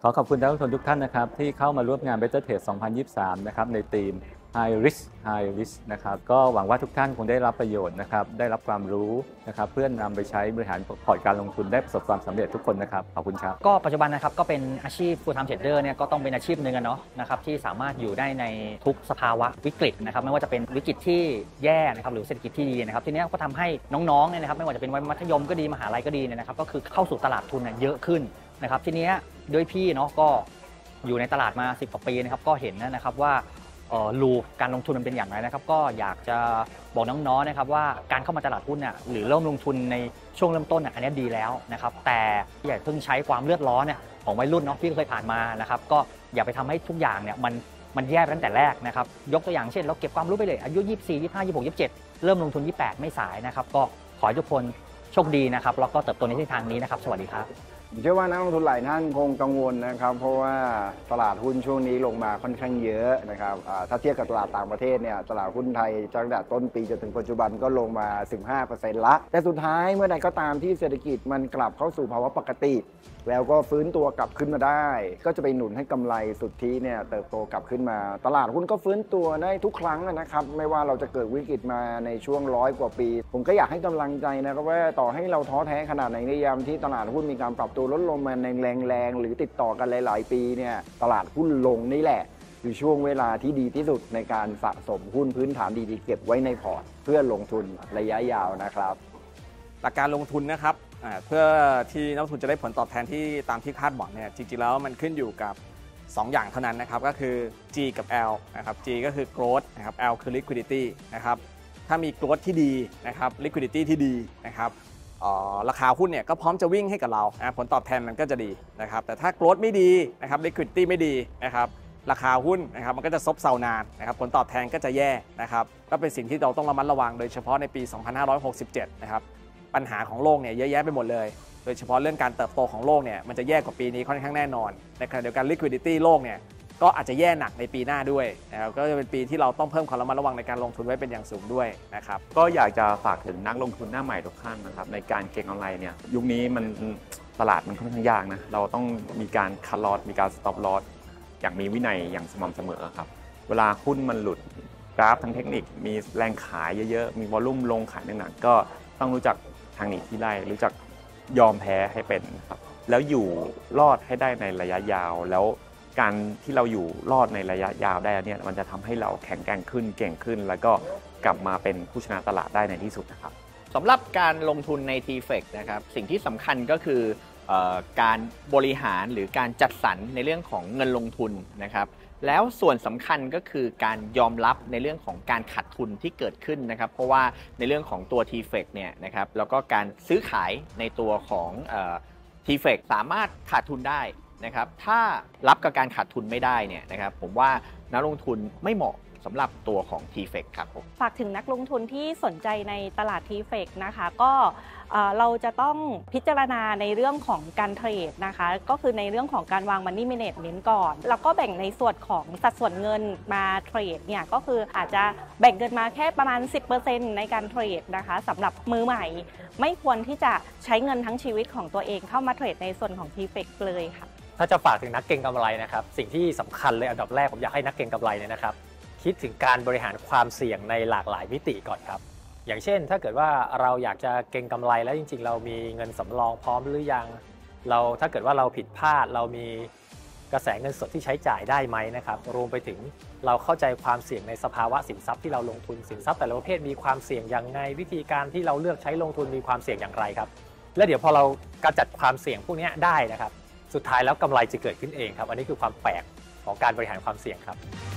ขอขอบคุณนักลงทุนทุกท่านนะครับที่เข้ามาร่วมงาน Better Trade 2023 นะครับในธีม High Risk High Risk นะครับก็หวังว่าทุกท่านคงได้รับประโยชน์นะครับได้รับความรู้นะครับเพื่อนำไปใช้บริหารพอร์ตการลงทุนได้ประสบความสำเร็จทุกคนนะครับขอบคุณครับก็ปัจจุบันนะครับก็เป็นอาชีพ Full Time Trader เนี่ยก็ต้องเป็นอาชีพหนึ่งเนาะนะครับที่สามารถอยู่ได้ในทุกสภาวะวิกฤตนะครับไม่ว่าจะเป็นวิกฤตที่แย่นะครับหรือเศรษฐกิจที่ดีนะครับทีนี้ก็ทำให้น้องๆเนี่ยนะครับไม่ว่าจะเป็นวัยมัธยมก็ดีมหาลัยก็ดีเนี่ยนะครับก็คือเข้าสู่ตลาดทุนเยอะขึ้นนะครับทีนี้ด้วยพี่เนาะก็อยู่ในตลาดมา10 กว่าปีนะครับก็เห็นนะครับว่ารูการลงทุนมันเป็นอย่างไรนะครับก็อยากจะบอกน้องๆนะครับว่าการเข้ามาตลาดหุ้นเนี่ยหรือเริ่มลงทุนในช่วงเริ่มต้นอันนี้ดีแล้วนะครับแต่อย่าเพิ่งใช้ความเลือดร้อนเนี่ยของวัยรุ่นเนาะที่เคยผ่านมานะครับก็อย่าไปทำให้ทุกอย่างเนี่ยมันแย่ตั้งแต่แรกนะครับยกตัวอย่างเช่นเราเก็บความรู้ไปเลยอายุ24 25 26 27เริ่มลงทุน28ไม่สายนะครับก็ขอให้ทุกคนโชคดีนะครับแล้วก็เติบโตในทิศทางนี้นะครับสวัสดีครับเชื่อว่านักลงทุนหลายท่านคงกังวลนะครับเพราะว่าตลาดหุ้นช่วงนี้ลงมาค่อนข้างเยอะนะครับถ้าเทียบกับตลาดต่างประเทศเนี่ยตลาดหุ้นไทยตั้งแต่ต้นปีจนถึงปัจจุบันก็ลงมา 15% ละแต่สุดท้ายเมื่อใดก็ตามที่เศรษฐกิจมันกลับเข้าสู่ภาวะปกติแล้วก็ฟื้นตัวกลับขึ้นมาได้ก็จะไปหนุนให้กำไรสุทธิเนี่ยเติบโตกลับขึ้นมาตลาดหุ้นก็ฟื้นตัวได้ทุกครั้งนะครับไม่ว่าเราจะเกิดวิกฤตมาในช่วง100 กว่าปีผมก็อยากให้กำลังใจนะครับว่าต่อให้เราท้อแท้ขนาดไหนในยามที่ตลาดหุ้นมีการปรับตัวลดลงมาในแรงๆหรือติดต่อกันหลายๆปีเนี่ยตลาดหุ้นลงนี่แหละคือช่วงเวลาที่ดีที่สุดในการสะสมหุ้นพื้นฐานดีๆเก็บไว้ในพอร์ตเพื่อลงทุนระยะยาวนะครับหลักการลงทุนนะครับเพื่อที่นักลงทุนจะได้ผลตอบแทนที่ตามที่คาดหวังเนี่ยจริงๆแล้วมันขึ้นอยู่กับ2 อย่างเท่านั้นนะครับก็คือ G กับ L นะครับ G ก็คือ growth นะครับ L คือ liquidity นะครับถ้ามี growth ที่ดีนะครับ liquidity ที่ดีนะครับราคาหุ้นเนี่ยก็พร้อมจะวิ่งให้กับเราผลตอบแทนมันก็จะดีนะครับแต่ถ้า growth ไม่ดีนะครับ liquidity ไม่ดีนะครับราคาหุ้นนะครับมันก็จะซบเซานานนะครับผลตอบแทนก็จะแย่นะครับก็เป็นสิ่งที่เราต้องระมัดระวังโดยเฉพาะในปี 2567 นะครับปัญหาของโลกเนี่ยเยอะแยะไปหมดเลยโดยเฉพาะเรื่องการเติบโตของโลกเนี่ยมันจะแย่กว่าปีนี้ค่อนข้างแน่นอนในขณะเดียวกัน liquidity โลกเนี่ยก็อาจจะแย่หนักในปีหน้าด้วยนะครับก็จะเป็นปีที่เราต้องเพิ่มความระมัดระวังในการลงทุนไว้เป็นอย่างสูงด้วยนะครับก็อยากจะฝากถึงนักลงทุนหน้าใหม่ทุกท่านนะครับในการเก็งกำไรเนี่ยยุคนี้มันตลาดมันค่อนข้างยากนะเราต้องมีการคัทลอสมีการสต็อปลอสอย่างมีวินัยอย่างสม่ำเสมอครับเวลาหุ้นมันหลุดกราฟทางเทคนิคมีแรงขายเยอะๆมีวอลลุ่มลงขายหนักๆก็ต้องรู้จักทางหนีที่ไล่รู้จักยอมแพ้ให้เป็นครับแล้วอยู่รอดให้ได้ในระยะยาวแล้วการที่เราอยู่รอดในระยะยาวได้เนี่ยมันจะทำให้เราแข็งแกร่งขึ้นเก่งขึ้นแล้วก็กลับมาเป็นผู้ชนะตลาดได้ในที่สุดนะครับสำหรับการลงทุนใน TFX นะครับสิ่งที่สำคัญก็คือการบริหารหรือการจัดสรรในเรื่องของเงินลงทุนนะครับแล้วส่วนสำคัญก็คือการยอมรับในเรื่องของการขาดทุนที่เกิดขึ้นนะครับเพราะว่าในเรื่องของตัว TFX เนี่ยนะครับแล้วก็การซื้อขายในตัวของTFX สามารถขาดทุนได้นะครับถ้ารับกับการขาดทุนไม่ได้เนี่ยนะครับผมว่านักลงทุนไม่เหมาะสำหรับตัวของ TFX ครับผมฝากถึงนักลงทุนที่สนใจในตลาด TFX นะคะก็เราจะต้องพิจารณาในเรื่องของการเทรดนะคะก็คือในเรื่องของการวาง Money Management ก่อนแล้วก็แบ่งในส่วนของสัดส่วนเงินมาเทรดเนี่ยก็คืออาจจะแบ่งเงินมาแค่ประมาณ 10% ในการเทรดนะคะสำหรับมือใหม่ไม่ควรที่จะใช้เงินทั้งชีวิตของตัวเองเข้ามาเทรดในส่วนของ TFX เลยค่ะถ้าจะฝากถึงนักเก็งกำไรนะครับสิ่งที่สำคัญเลยอันดับแรกผมอยากให้นักเก็งกำไรเนี่ยนะครับคิดถึงการบริหารความเสี่ยงในหลากหลายมิติก่อนครับอย่างเช่นถ้าเกิดว่าเราอยากจะเก็งกำไรแล้วจริงๆเรามีเงินสำรองพร้อมหรือยังถ้าเกิดว่าเราผิดพลาดเรามีกระแสเงินสดที่ใช้จ่ายได้ไหมนะครับรวมไปถึงเราเข้าใจความเสี่ยงในสภาวะสินทรัพย์ที่เราลงทุนสินทรัพย์แต่ละประเภทมีความเสี่ยงอย่างไรวิธีการที่เราเลือกใช้ลงทุนมีความเสี่ยงอย่างไรครับและเดี๋ยวพอเรากำจัดความเสี่ยงพวกนี้ได้นะครับสุดท้ายแล้วกำไรจะเกิดขึ้นเองครับอันนี้คือความแปลกของการบริหารความเสี่ยงครับ